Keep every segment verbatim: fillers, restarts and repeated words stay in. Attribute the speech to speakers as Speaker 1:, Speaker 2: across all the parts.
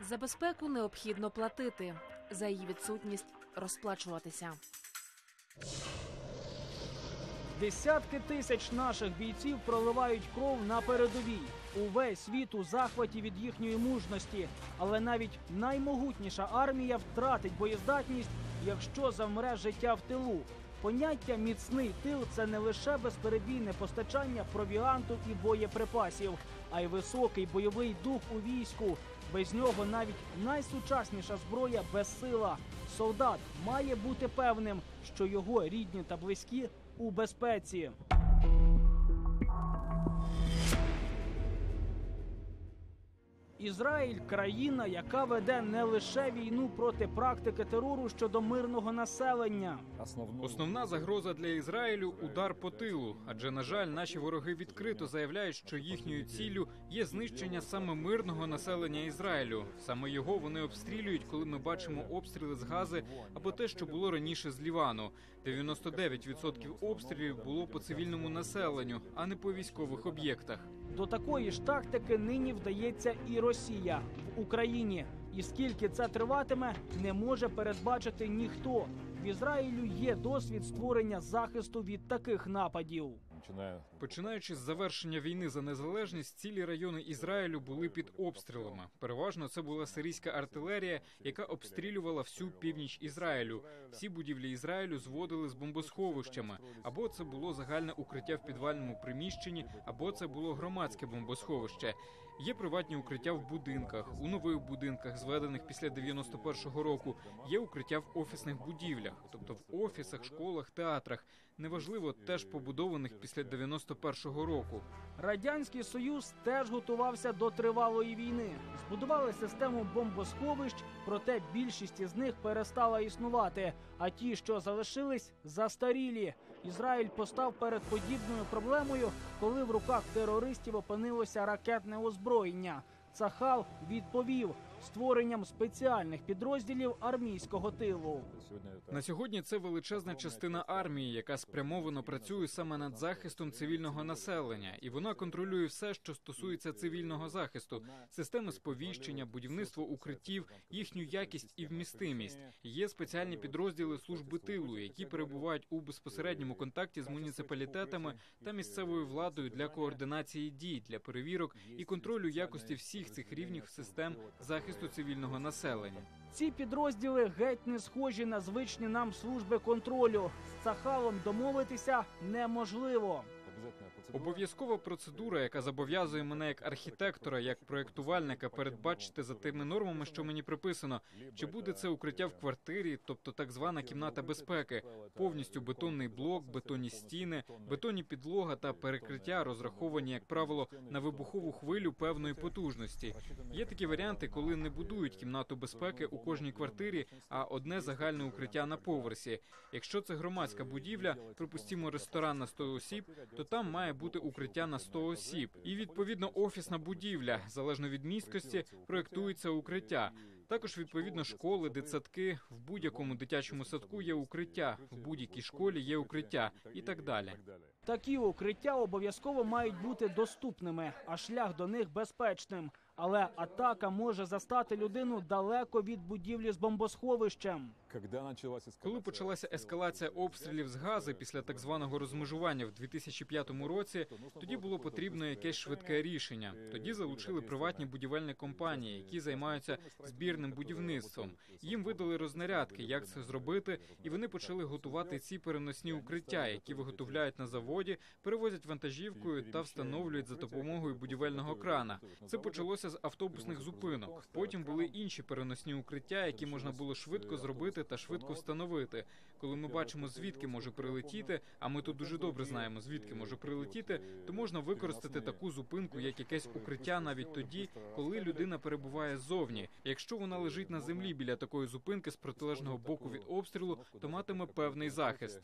Speaker 1: За безпеку необхідно платити, за її відсутність розплачуватися.
Speaker 2: Десятки тисяч наших бійців проливають кров на передовій. Увесь світ у захваті від їхньої мужності. Але навіть наймогутніша армія втратить боєздатність, якщо завмре життя в тилу. Поняття «міцний тил» – це не лише безперебійне постачання провіанту і боєприпасів, а й високий бойовий дух у війську. Без нього навіть найсучасніша зброя безсила. Солдат має бути певним, що його рідні та близькі у безпеці. Ізраїль – країна, яка веде не лише війну проти практики терору щодо мирного населення.
Speaker 3: Основна загроза для Ізраїлю – удар по тилу. Адже, на жаль, наші вороги відкрито заявляють, що їхньою ціллю є знищення саме мирного населення Ізраїлю. Саме його вони обстрілюють, коли ми бачимо обстріли з Гази або те, що було раніше з Лівану. дев'яносто дев'ять відсотків обстрілів було по цивільному населенню, а не по військових об'єктах.
Speaker 2: До такої ж тактики нині вдається і Росія в Україні. І скільки це триватиме, не може передбачити ніхто. В Ізраїлю є досвід створення захисту від таких нападів.
Speaker 3: Починаючи з завершення війни за незалежність, цілі райони Ізраїлю були під обстрілами. Переважно це була сирійська артилерія, яка обстрілювала всю північ Ізраїлю. Всі будівлі Ізраїлю зводили з бомбосховищами. Або це було загальне укриття в підвальному приміщенні, або це було громадське бомбосховище. Є приватні укриття в будинках, у нових будинках, зведених після дев'яносто першого року. Є укриття в офісних будівлях, тобто в офісах, школах, театрах. Неважливо, теж побудованих після дев'яносто першого року.
Speaker 2: Радянський Союз теж готувався до тривалої війни. Збудували систему бомбосховищ, проте більшість із них перестала існувати. А ті, що залишились, застарілі. Ізраїль постав перед подібною проблемою, коли в руках терористів опинилося ракетне озброєння. Цахал відповів створенням спеціальних підрозділів армійського тилу.
Speaker 3: На сьогодні це величезна частина армії, яка спрямовано працює саме над захистом цивільного населення. І вона контролює все, що стосується цивільного захисту. Системи сповіщення, будівництво укриттів, їхню якість і вмістимість. Є спеціальні підрозділи служби тилу, які перебувають у безпосередньому контакті з муніципалітетами та місцевою владою для координації дій, для перевірок і контролю якості всіх цих рівнів систем захисту цивільного населення.
Speaker 2: Ці підрозділи геть не схожі на звичні нам служби контролю. З Цахалом домовитися неможливо.
Speaker 3: Обов'язкова процедура, яка зобов'язує мене як архітектора, як проєктувальника передбачити за тими нормами, що мені приписано, чи буде це укриття в квартирі, тобто так звана кімната безпеки, повністю бетонний блок, бетонні стіни, бетонні підлога та перекриття розраховані, як правило, на вибухову хвилю певної потужності. Є такі варіанти, коли не будують кімнату безпеки у кожній квартирі, а одне загальне укриття на поверсі. Якщо це громадська будівля, припустімо, ресторан на сто осіб, то там має бути укриття на сто осіб. І, відповідно, офісна будівля, залежно від місткості, проєктується укриття. Також, відповідно, школи, дитсадки, в будь-якому дитячому садку є укриття, в будь-якій школі є укриття і так далі.
Speaker 2: Такі укриття обов'язково мають бути доступними, а шлях до них безпечним. Але атака може застати людину далеко від будівлі з бомбосховищем.
Speaker 3: Коли почалася ескалація обстрілів з Гази після так званого розмежування в дві тисячі п'ятому році, тоді було потрібно якесь швидке рішення. Тоді залучили приватні будівельні компанії, які займаються збірним будівництвом. Їм видали рознарядки, як це зробити, і вони почали готувати ці переносні укриття, які виготовляють на заводі, перевозять вантажівкою та встановлюють за допомогою будівельного крана. Це почалося з автобусних зупинок. Потім були інші переносні укриття, які можна було швидко зробити та швидко встановити. Коли ми бачимо, звідки може прилетіти, а ми тут дуже добре знаємо, звідки може прилетіти, то можна використати таку зупинку, як якесь укриття навіть тоді, коли людина перебуває ззовні. Якщо вона лежить на землі біля такої зупинки з протилежного боку від обстрілу, то матиме певний захист.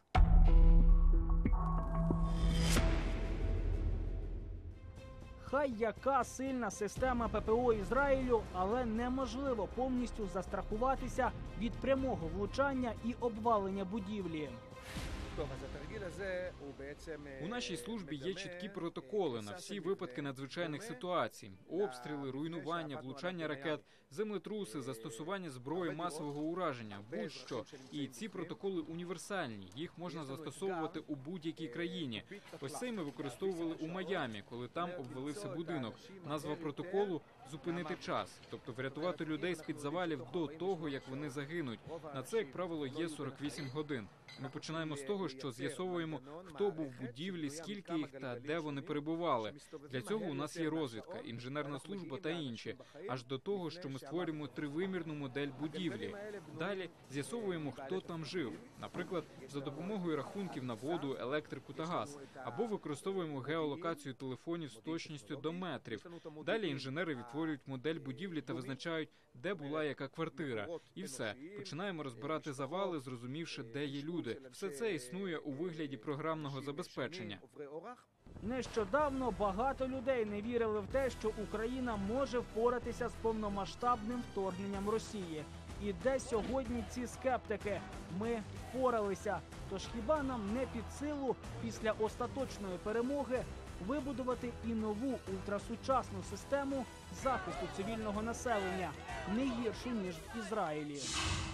Speaker 2: Хай яка сильна система ППО Ізраїлю, але неможливо повністю застрахуватися від прямого влучання і обвалення будівлі.
Speaker 3: У нашій службі є чіткі протоколи на всі випадки надзвичайних ситуацій: обстріли, руйнування, влучання ракет, землетруси, застосування зброї масового ураження, будь-що. І ці протоколи універсальні, їх можна застосовувати у будь-якій країні. Ось цей ми використовували у Майамі, коли там обвалився будинок. Назва протоколу – «Зупинити час», тобто врятувати людей з-під завалів до того, як вони загинуть. На це, як правило, є сорок вісім годин. Ми починаємо з того, що з'ясовуємо, хто був в будівлі, скільки їх та де вони перебували. Для цього у нас є розвідка, інженерна служба та інші. Аж до того, що ми створюємо тривимірну модель будівлі. Далі з'ясовуємо, хто там жив. Наприклад, за допомогою рахунків на воду, електрику та газ. Або використовуємо геолокацію телефонів з точністю до метрів. Далі інженери відтворюють модель будівлі та визначають, де була яка квартира. І все. Починаємо розбирати завали, зрозумівши, де є люди. Все це існує у вигляді програмного забезпечення.
Speaker 2: Нещодавно багато людей не вірили в те, що Україна може впоратися з повномасштабним вторгненням Росії. І де сьогодні ці скептики? Ми впоралися. Тож хіба нам не під силу після остаточної перемоги вибудувати і нову ультрасучасну систему захисту цивільного населення, не гіршу, ніж в Ізраїлі?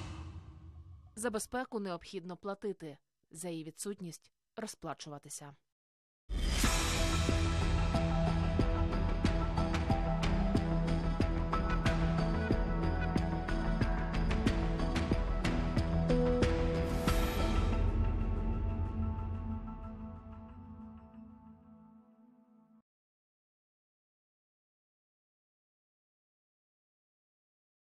Speaker 1: За безпеку необхідно платити, за її відсутність – розплачуватися.